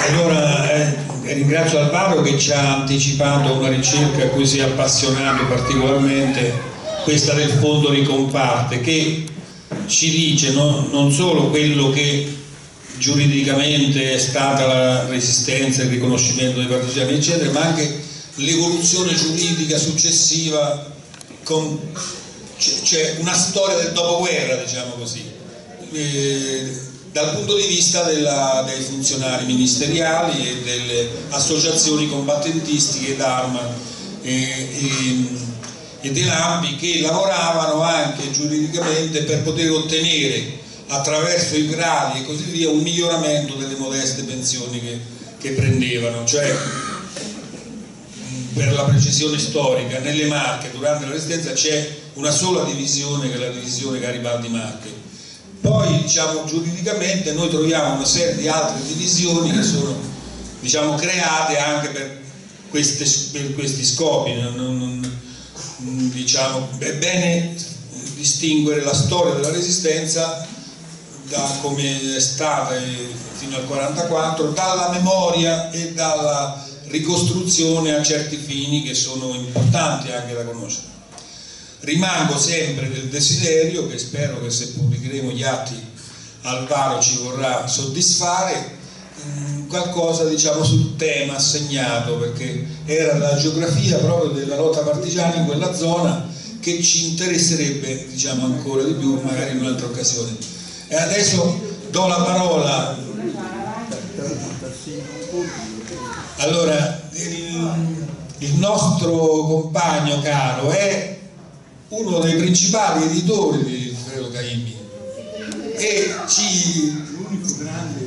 Allora, ringrazio Alvaro che ci ha anticipato una ricerca a cui si è appassionato particolarmente, questa del fondo ricomparte, che ci dice non solo quello che giuridicamente è stata la resistenza, il riconoscimento dei partigiani eccetera, ma anche l'evoluzione giuridica successiva, c'è una storia del dopoguerra, diciamo così, dal punto di vista dei funzionari ministeriali e delle associazioni combattentistiche d'arma e dell'ANPI, che lavoravano anche giuridicamente per poter ottenere attraverso i gradi e così via un miglioramento delle modeste pensioni che prendevano. Cioè, per la precisione storica, nelle Marche durante la resistenza c'è una sola divisione, che è la divisione Garibaldi-Marche. Poi, diciamo, giuridicamente noi troviamo una serie di altre divisioni che sono, diciamo, create anche per questi scopi. Diciamo, è bene distinguere la storia della resistenza da come è stata fino al 1944 dalla memoria e dalla ricostruzione a certi fini che sono importanti anche da conoscere. Rimango sempre del desiderio, che spero che se pubblicheremo gli atti Alvaro ci vorrà soddisfare, qualcosa, diciamo, sul tema assegnato, perché era la geografia proprio della lotta partigiana in quella zona che ci interesserebbe, diciamo, ancora di più, magari in un'altra occasione. E adesso do la parola. Allora, il nostro compagno caro è uno dei principali editori di Fredo Caimbi e l'unico grande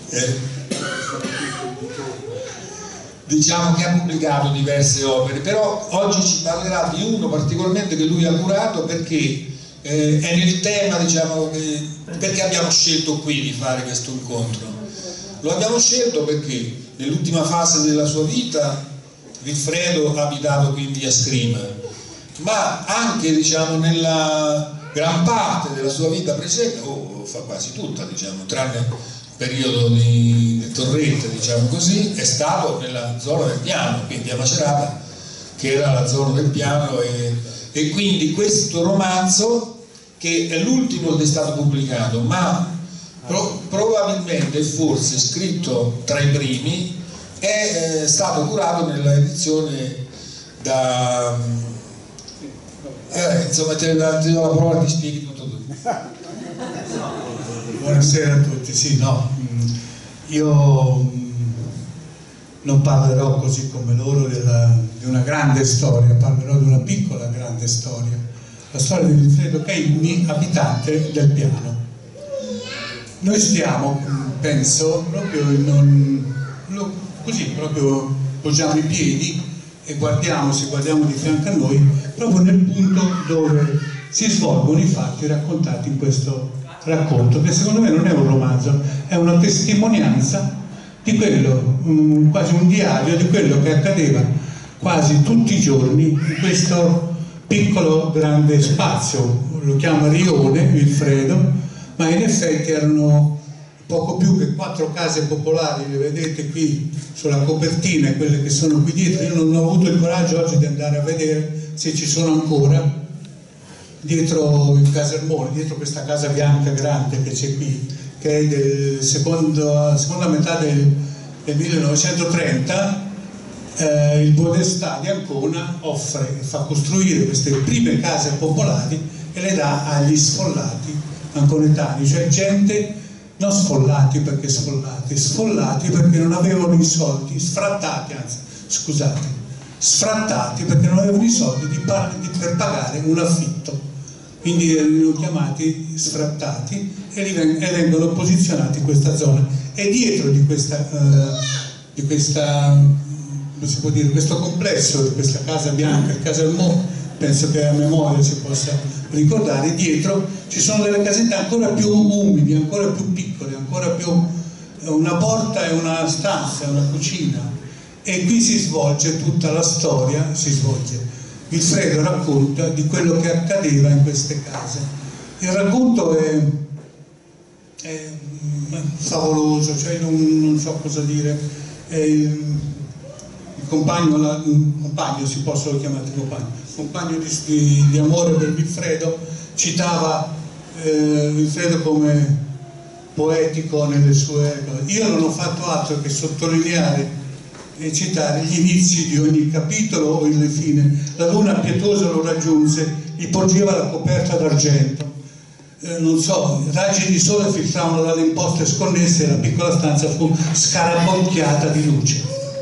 diciamo che ha pubblicato diverse opere, però oggi ci parlerà di uno particolarmente che lui ha curato, perché è nel tema, diciamo, perché abbiamo scelto qui di fare questo incontro. Lo abbiamo scelto perché nell'ultima fase della sua vita Vilfredo ha abitato qui in via Scrima, ma anche, diciamo, nella gran parte della sua vita precedente, o fa quasi tutta, diciamo, tranne il periodo di Torrette, diciamo così, è stato nella zona del Piano, quindi a Macerata, che era la zona del Piano, e quindi questo romanzo, che è l'ultimo che è stato pubblicato, ma probabilmente, forse scritto tra i primi, è stato curato nella edizione da insomma, ti do la parola e ti spieghi tutto tu. Buonasera a tutti. Sì, no, io non parlerò così come loro di una grande storia, parlerò di una piccola grande storia, la storia di Vilfredo Caimbi, abitante del Piano. Noi stiamo, penso, proprio così, proprio poggiamo i piedi e guardiamo, se guardiamo di fianco a noi, proprio nel punto dove si svolgono i fatti raccontati in questo racconto, che secondo me non è un romanzo, è una testimonianza di quello, quasi un diario di quello che accadeva quasi tutti i giorni in questo piccolo grande spazio. Lo chiama Rione Vilfredo, ma in effetti erano poco più che 4 case popolari, le vedete qui sulla copertina, quelle che sono qui dietro. Io non ho avuto il coraggio oggi di andare a vedere se ci sono ancora, dietro il casermone, dietro questa casa bianca grande che c'è qui, che è del seconda metà del 1930. Il Podestà di Ancona fa costruire queste prime case popolari e le dà agli sfollati anconetani, cioè gente non sfollati perché sfollati perché non avevano i soldi, sfrattati perché non avevano i soldi per pagare un affitto, quindi li ho chiamati sfrattati e vengono posizionati in questa zona. E dietro di questa come si può dire, questo complesso di questa casa bianca, il casermone, penso che a memoria si possa ricordare, dietro ci sono delle casette ancora più umili, ancora più piccole, ancora più una porta e una stanza, una cucina, e qui si svolge tutta la storia, Vilfredo racconta di quello che accadeva in queste case. Il racconto è favoloso, cioè non so cosa dire. Il compagno, si possono chiamare compagno di amore per Vilfredo, citava Vilfredo come poetico nelle sue cose. Io non ho fatto altro che sottolineare e citare gli inizi di ogni capitolo o il fine. La luna pietosa lo raggiunse, gli porgeva la coperta d'argento. Non so, raggi di sole filtravano dalle imposte sconnesse e la piccola stanza fu scarabocchiata di luce.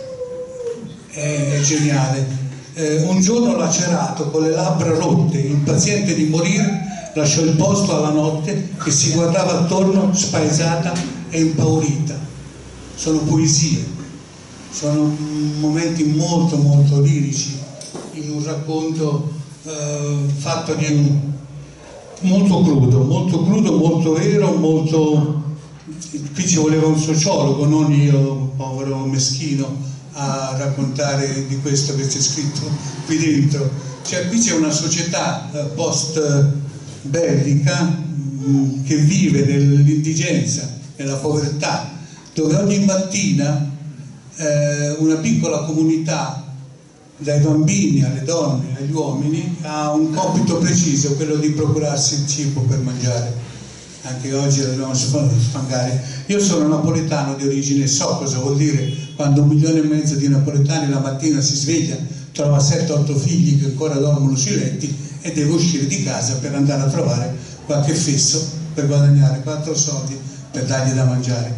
È geniale. Un giorno lacerato, con le labbra rotte, impaziente di morire, lasciò il posto alla notte che si guardava attorno spaesata e impaurita. Sono poesie, sono momenti molto molto lirici in un racconto fatto di molto crudo, molto vero, molto... Qui ci voleva un sociologo, non io, povero meschino, a raccontare di questo che c'è scritto qui dentro. Cioè qui c'è una società post bellica che vive nell'indigenza, nella povertà, dove ogni mattina una piccola comunità, dai bambini alle donne agli uomini, ha un compito preciso, quello di procurarsi il cibo per mangiare. Anche oggi dobbiamo sfangare. Io sono napoletano di origine, so cosa vuol dire quando 1,5 milioni di napoletani la mattina si sveglia, trova 7-8 figli che ancora dormono sui letti e deve uscire di casa per andare a trovare qualche fesso per guadagnare 4 soldi per dargli da mangiare.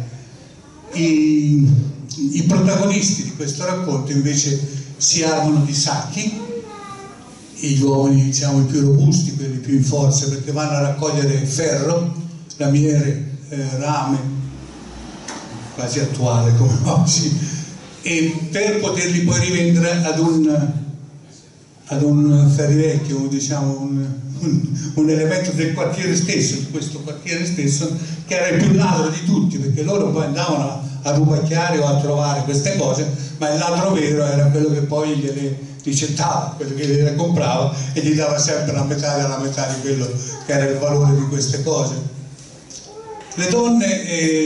I protagonisti di questo racconto invece si armano di sacchi, gli uomini, diciamo, i più robusti, quelli più in forza, perché vanno a raccogliere ferro, lamiere, rame, quasi attuale come oggi, e per poterli poi rivendere ad un ferrivecchio, diciamo un elemento del quartiere stesso, di questo quartiere stesso, che era il più ladro di tutti, perché loro poi andavano a rubacchiare o a trovare queste cose, ma il ladro vero era quello che poi gliele ricettava, quello che gliele comprava e gli dava sempre la metà della metà di quello che era il valore di queste cose. Le donne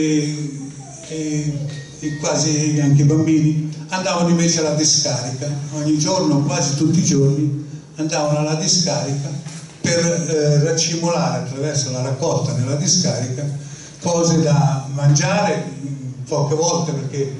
e quasi anche i bambini andavano invece alla discarica, ogni giorno, quasi tutti i giorni, andavano alla discarica per raccimolare attraverso la raccolta nella discarica cose da mangiare, poche volte, perché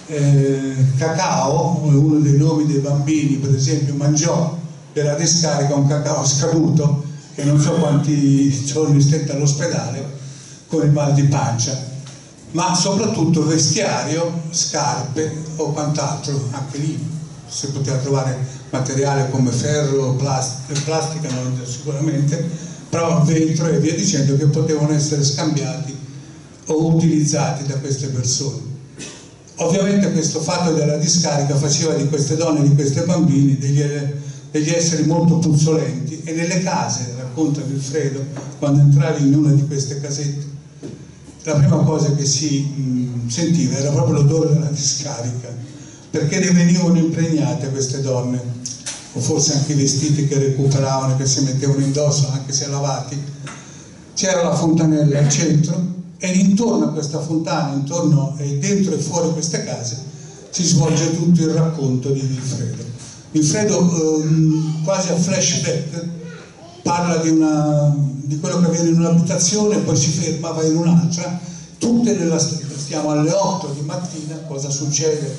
cacao, uno dei nomi dei bambini per esempio, mangiò per la discarica un cacao scaduto che non so quanti giorni stette all'ospedale con il mal di pancia, ma soprattutto vestiario, scarpe o quant'altro. Anche lì si poteva trovare materiale come ferro, plastica non sicuramente, però vetro e via dicendo, che potevano essere scambiati o utilizzati da queste persone. Ovviamente questo fatto della discarica faceva di queste donne e di questi bambini degli esseri molto puzzolenti, e nelle case, racconta Vilfredo, quando entravi in una di queste casette, la prima cosa che si sentiva era proprio l'odore della discarica, perché ne venivano impregnate queste donne, o forse anche i vestiti che recuperavano, che si mettevano indosso anche se lavati. C'era la fontanella al centro, e intorno a questa fontana, intorno e dentro e fuori queste case, si svolge tutto il racconto di Vilfredo. Vilfredo quasi a flashback parla di quello che avviene in un'abitazione, poi si ferma, va in un'altra, tutte stiamo alle 8 di mattina, cosa succede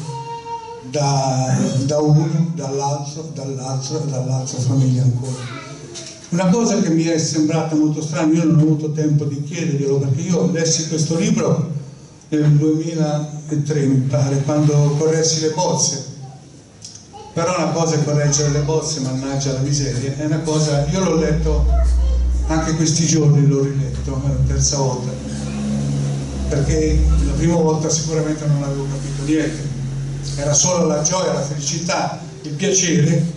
da uno, dall'altra famiglia ancora. Una cosa che mi è sembrata molto strana, io non ho avuto tempo di chiederglielo, perché io lessi questo libro nel 2003 mi pare, quando corressi le bozze. Però una cosa è correggere le bozze, mannaggia la miseria, è una cosa, io l'ho letto anche questi giorni, l'ho riletto la terza volta, perché la prima volta sicuramente non avevo capito niente, era solo la gioia, la felicità, il piacere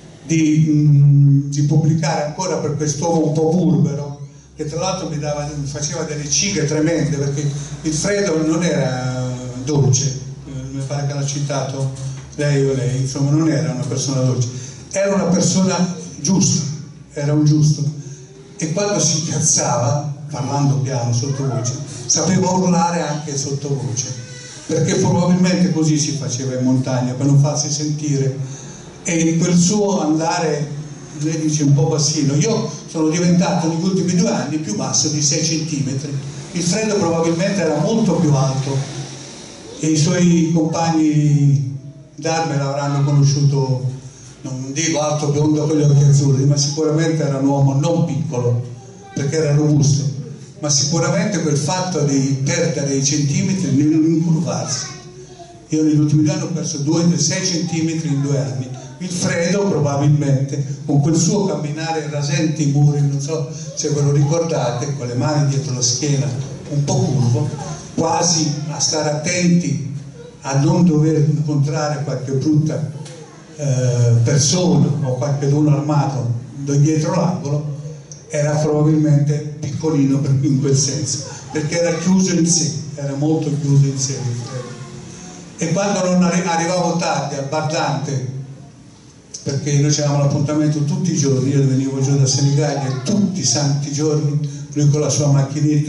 di pubblicare ancora per quest'uomo un po' burbero, che tra l'altro mi faceva delle cighe tremende, perché Vilfredo non era dolce, mi pare che l'ha citato lei o lei, insomma non era una persona dolce, era una persona giusta, era un giusto, e quando si incazzava, parlando piano, sottovoce, sapeva urlare anche sottovoce, perché probabilmente così si faceva in montagna, per non farsi sentire, e quel suo andare, lei dice, un po' bassino. Io sono diventato negli ultimi 2 anni più basso di 6 centimetri. Il Fredo probabilmente era molto più alto e i suoi compagni d'arme l'avranno conosciuto, non dico alto, biondo con gli occhi azzurri, ma sicuramente era un uomo non piccolo, perché era robusto, ma sicuramente quel fatto di perdere i centimetri nell'incurvarsi. Io negli ultimi 2 anni ho perso 6 centimetri in 2 anni. Il Fredo probabilmente, con quel suo camminare rasente i muri, non so se ve lo ricordate, con le mani dietro la schiena, un po' curvo, quasi a stare attenti a non dover incontrare qualche brutta persona o qualcuno armato dietro l'angolo, era probabilmente piccolino in quel senso, perché era chiuso in sé, era molto chiuso in sé il Fredo. E quando non arrivavo tardi al bar Dante, perché noi avevamo l'appuntamento tutti i giorni, io venivo giù da Senigallia e tutti i santi giorni lui con la sua macchinetta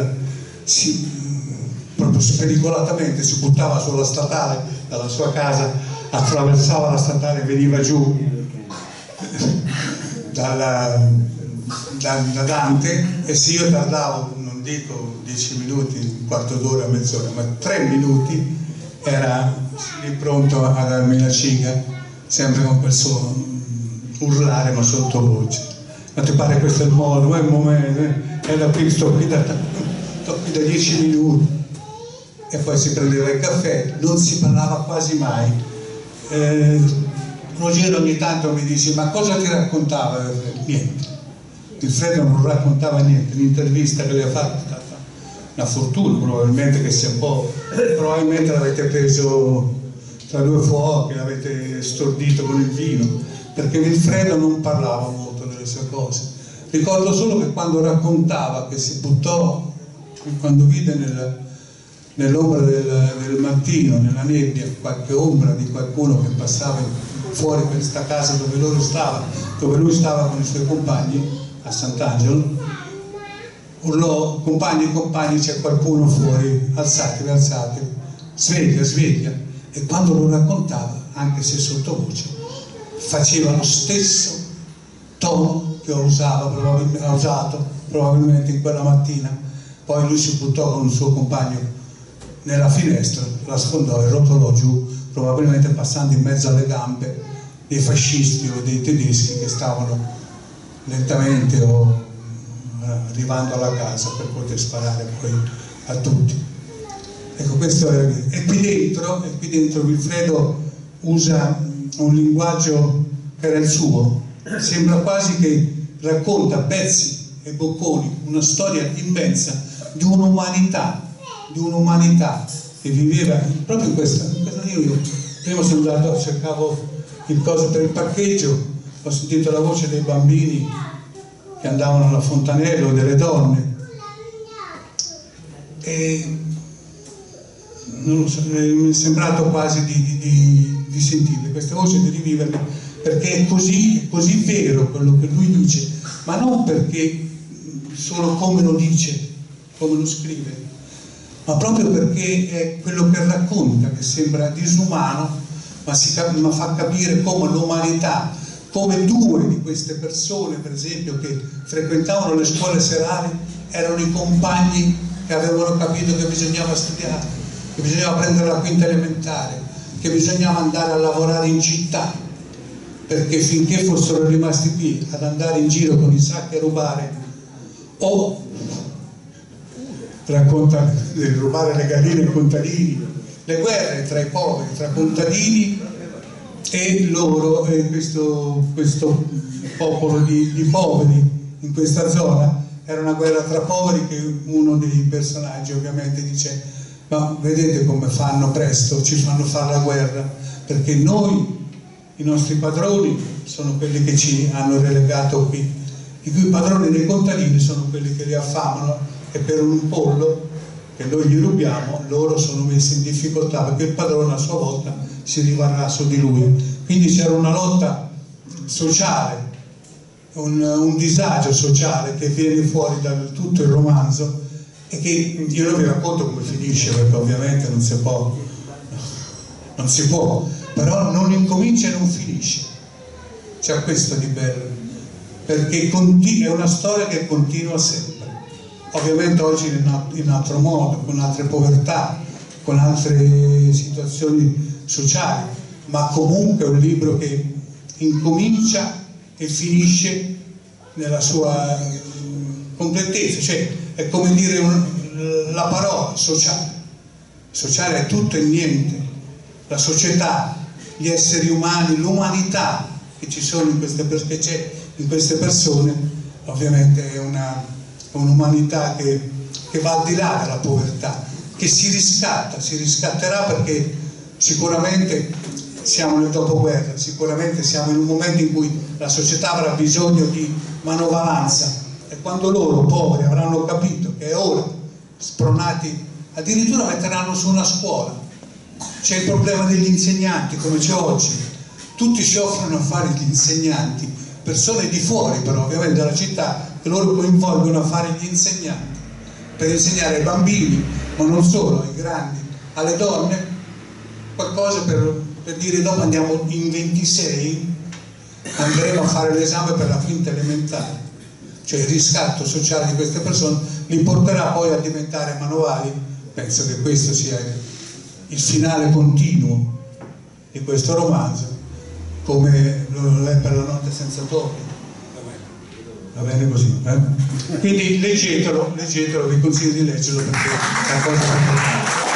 proprio spericolatamente si buttava sulla statale dalla sua casa, attraversava la statale e veniva giù da Dante, e se io tardavo, non dico 10 minuti, un quarto d'ora, mezz'ora, ma 3 minuti era lì pronto a darmi la ciga, sempre con quel suo urlare ma sottovoce. Ma ti pare questo è il modo, è il momento, era qui, sto qui da 10 minuti. E poi si prendeva il caffè, non si parlava quasi mai. Rogero ogni tanto mi dice: ma cosa ti raccontava? Niente. Il Fredo non raccontava niente. L'intervista che le ha fatto è stata una fortuna, probabilmente, che sia un po', probabilmente l'avete preso tra 2 fuochi, l'avete stordito con il vino, perché Vilfredo non parlava molto delle sue cose. Ricordo solo che quando raccontava che si buttò, quando vide nell'ombra del mattino, nella nebbia, qualche ombra di qualcuno che passava fuori per questa casa dove lui stava con i suoi compagni a Sant'Angelo, urlò: compagni, c'è qualcuno fuori, alzatevi, sveglia. E quando lo raccontava, anche se sottovoce, faceva lo stesso tono che ha usato probabilmente in quella mattina. Poi lui si buttò con il suo compagno nella finestra, la sfondò e rotolò giù, probabilmente passando in mezzo alle gambe dei fascisti o dei tedeschi che stavano lentamente o arrivando alla casa per poter sparare poi a tutti. Ecco, questo era. E qui dentro Vilfredo usa un linguaggio che era il suo, sembra quasi che racconta pezzi e bocconi, una storia immensa di un'umanità che viveva proprio in questa. Io prima sono andato, cercavo il coso per il parcheggio, ho sentito la voce dei bambini che andavano alla fontanella, delle donne, e non lo so, mi è sembrato quasi di sentirle queste voci, di riviverle, perché è così vero quello che lui dice, ma non perché solo come lo dice, come lo scrive, ma proprio perché è quello che racconta, che sembra disumano, ma fa capire come l'umanità, come 2 di queste persone, per esempio, che frequentavano le scuole serali, erano i compagni che avevano capito che bisognava studiare, che bisognava prendere la quinta elementare, che bisognava andare a lavorare in città, perché finché fossero rimasti qui ad andare in giro con i sacchi a rubare, o rubare le galline ai contadini, le guerre tra i poveri, tra contadini e loro, e questo popolo di poveri in questa zona, era una guerra tra poveri, che uno dei personaggi ovviamente dice: ma vedete come fanno presto, ci fanno fare la guerra, perché noi, i nostri padroni sono quelli che ci hanno relegato qui, i cui padroni dei contadini sono quelli che li affamano, e per un pollo che noi gli rubiamo loro sono messi in difficoltà, perché il padrone a sua volta si rivarrà su di lui. Quindi c'era una lotta sociale, un disagio sociale che viene fuori da tutto il romanzo, e che io non vi racconto come finisce, perché ovviamente non si può, però non incomincia e non finisce. C'è questo di bello, perché è una storia che continua sempre. Ovviamente oggi in altro modo, con altre povertà, con altre situazioni sociali, ma comunque è un libro che incomincia e finisce nella sua completezza, cioè è come dire la parola sociale. Sociale è tutto e niente, la società, gli esseri umani, l'umanità che ci sono in queste, perché c'è in queste persone, ovviamente è un'umanità che va al di là della povertà, che si riscatterà, perché sicuramente siamo nel dopoguerra, sicuramente siamo in un momento in cui la società avrà bisogno di manovalanza, e quando loro poveri avranno capito che è ora, spronati, addirittura metteranno su una scuola. C'è il problema degli insegnanti, come c'è oggi, tutti si offrono a fare gli insegnanti, persone di fuori però ovviamente dalla città, che loro coinvolgono a fare gli insegnanti, per insegnare ai bambini, ma non solo, ai grandi, alle donne, qualcosa per dire dopo andiamo in 26, andremo a fare l'esame per la quinta elementare, cioè il riscatto sociale di queste persone li porterà poi a diventare manuali. Penso che questo sia il finale continuo di questo romanzo, come lo è per La notte senza torri. Va bene così, eh? Quindi leggetelo, vi consiglio di leggerlo, perché è una cosa importante.